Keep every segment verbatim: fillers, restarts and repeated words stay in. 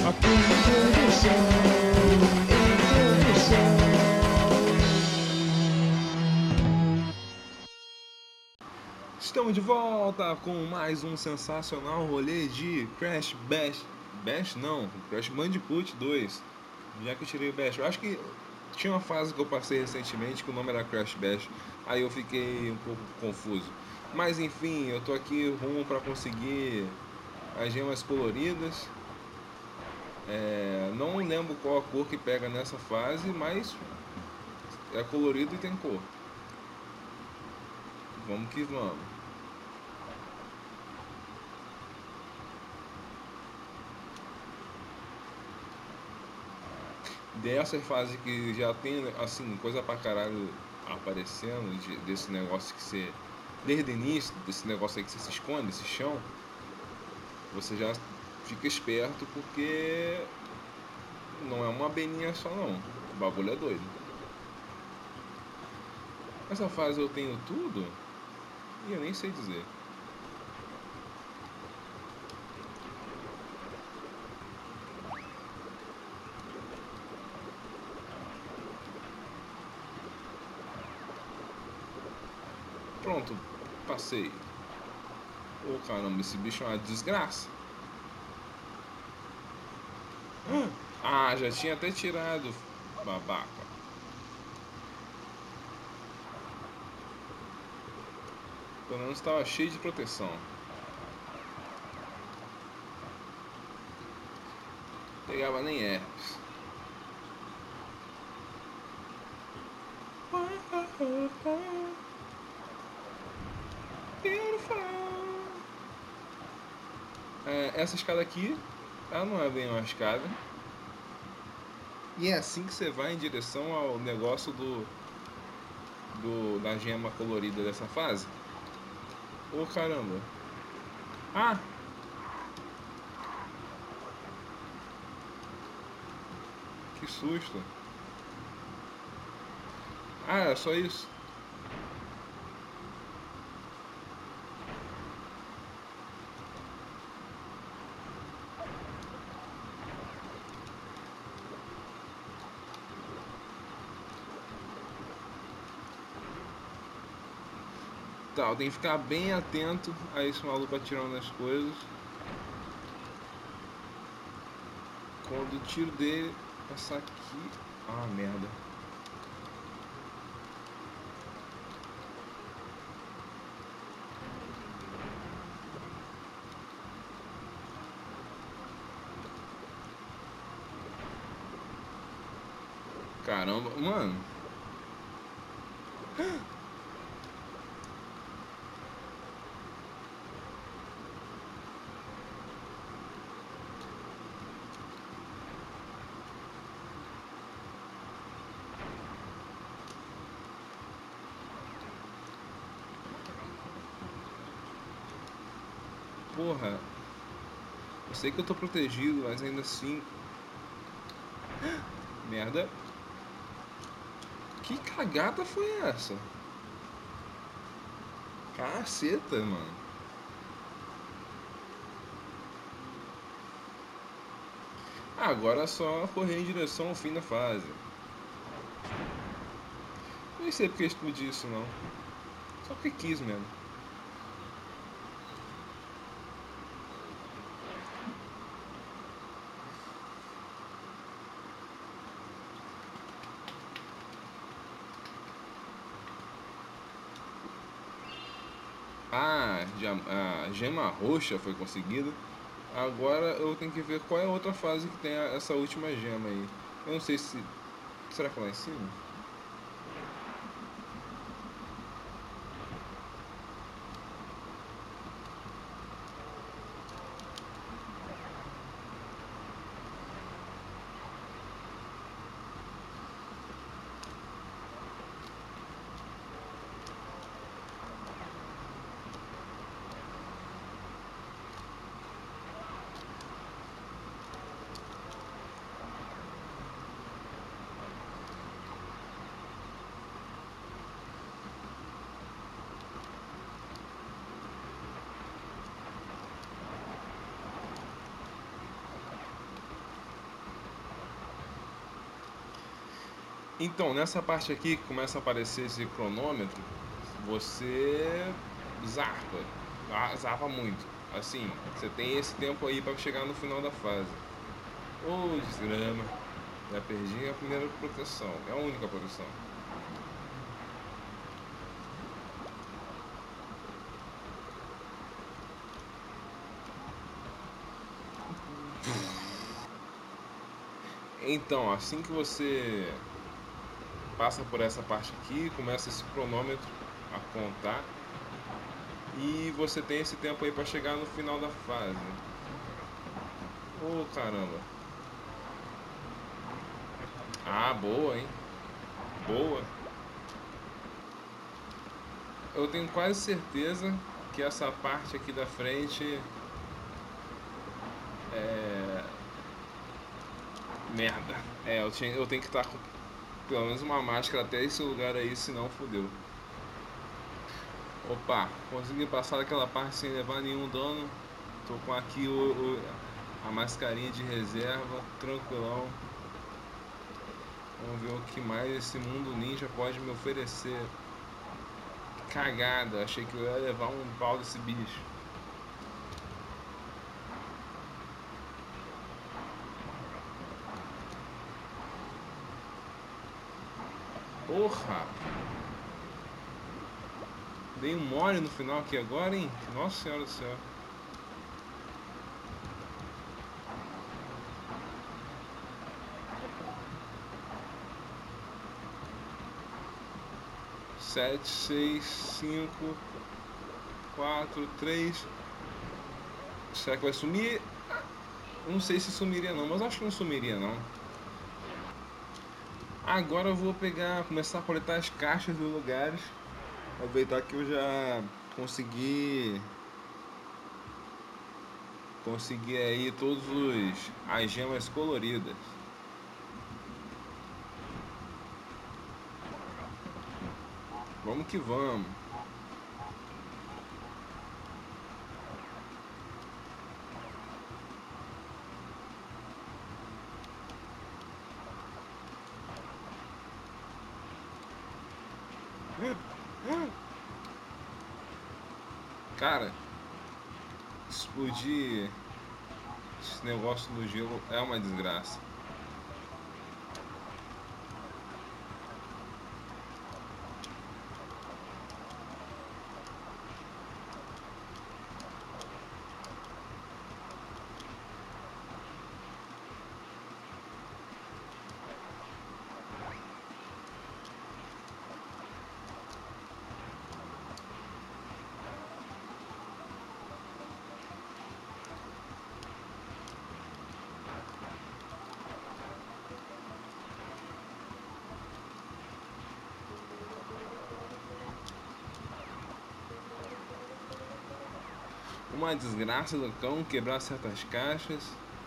Aqui introdução, introdução. Estamos de volta com mais um sensacional rolê de Crash Bash. Bash não, Crash Bandicoot dois. Já que eu tirei o Bash, eu acho que tinha uma fase que eu passei recentemente que o nome era Crash Bash. Aí eu fiquei um pouco confuso. Mas enfim, eu tô aqui rumo para conseguir as gemas coloridas. É, não lembro qual a cor que pega nessa fase, mas é colorido e tem cor. Vamos que vamos. Dessa fase que já tem, assim, coisa pra caralho aparecendo, de, desse negócio que você. Desde o início, desse negócio aí que você se esconde, esse chão, você já fica esperto porque não é uma beninha só não. O bagulho é doido. Essa fase eu tenho tudo e eu nem sei dizer. Pronto, passei. Ô oh, caramba, esse bicho é uma desgraça. Ah, já tinha até tirado, babaca. Pelo menos estava cheio de proteção. Pegava nem herpes. É, essa escada aqui, ela não é bem uma escada. E é assim que você vai em direção ao negócio do, do da gema colorida dessa fase. Ô oh, caramba. Ah! Que susto. Ah, é só isso. Tá, eu tenho que ficar bem atento a esse maluco atirando nas coisas. Quando o tiro dele passar aqui... Ah, merda. Caramba, mano. Porra. Eu sei que eu tô protegido, mas ainda assim... Merda. Que cagada foi essa? Caceta, mano. Agora é só correr em direção ao fim da fase. Nem sei porque explodi isso não. Só porque quis mesmo. Ah, a gema roxa foi conseguida. Agora eu tenho que ver qual é a outra fase que tem essa última gema aí. Eu não sei se... Será que é lá em cima? Então, nessa parte aqui que começa a aparecer esse cronômetro, você zarpa, ah, zarpa muito. Assim, você tem esse tempo aí para chegar no final da fase. Ô, desgrama. Já perdi a primeira proteção. É a única proteção. Então, assim que você passa por essa parte aqui, começa esse cronômetro a contar. E você tem esse tempo aí para chegar no final da fase. Ô, caramba. Ah, boa, hein? Boa. Eu tenho quase certeza que essa parte aqui da frente é merda. É, eu, tinha, eu tenho que estar com pelo menos uma máscara até esse lugar aí, senão fodeu. Opa, consegui passar daquela parte sem levar nenhum dano. Tô com aqui o, o- a mascarinha de reserva, tranquilão. Vamos ver o que mais esse mundo ninja pode me oferecer. Cagada, achei que eu ia levar um pau desse bicho. Porra! Dei um mole no final aqui agora, hein? Nossa senhora do céu. Sete, seis, cinco, quatro, três. Será que vai sumir? Não sei se sumiria não, mas acho que não sumiria não. Agora eu vou pegar, começar a coletar as caixas dos lugares. Aproveitar que eu já consegui consegui aí todos os as gemas coloridas. Vamos que vamos. Cara, explodir esse negócio no gelo é uma desgraça. Uma desgraça do cão quebrar certas caixas.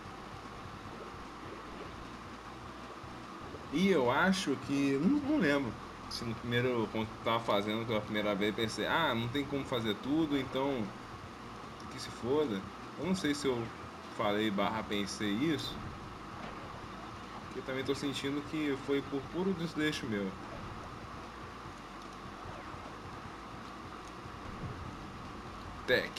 E eu acho que. Não, não lembro. Se no primeiro. Quando tava fazendo pela primeira vez, pensei, ah, não tem como fazer tudo, então. Que se foda. Eu não sei se eu falei barra pensei isso. Porque também tô sentindo que foi por puro desleixo meu. Tech.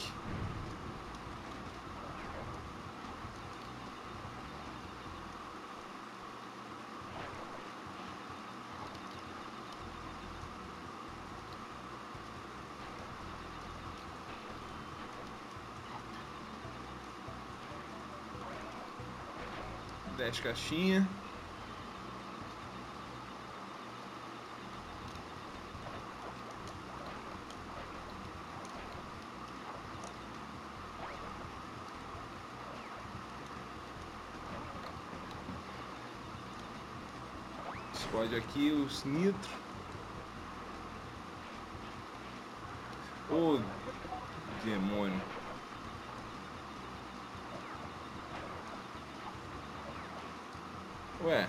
dez caixinhas. Explode aqui os nitro. Ô, demônio. Ué.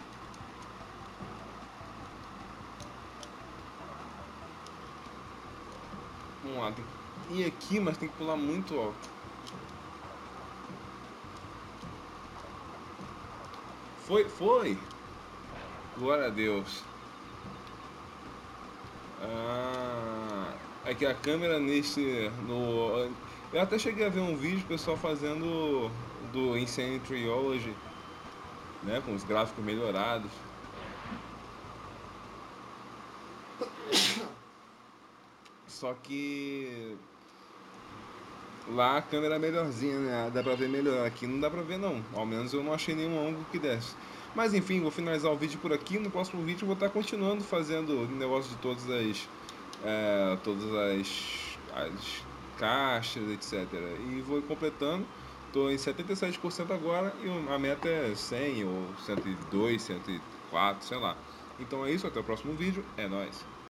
Vamos lá. Tem que ir aqui, mas tem que pular muito alto. Foi, foi. Glória a Deus. Ah, é que a câmera nesse. No, eu até cheguei a ver um vídeo pessoal fazendo do Insane Trilogy, né? Com os gráficos melhorados. Só que lá a câmera é melhorzinha, né? Dá pra ver melhor. Aqui não dá pra ver não. Ao menos eu não achei nenhum ângulo que desse. Mas enfim, vou finalizar o vídeo por aqui. No próximo vídeo eu vou estar continuando fazendo o negócio de todas as. É, todas as, as caixas, etcétera. E vou completando. Estou em setenta e sete por cento agora e a meta é cem ou cento e dois, cento e quatro, sei lá. Então é isso, até o próximo vídeo. É nóis.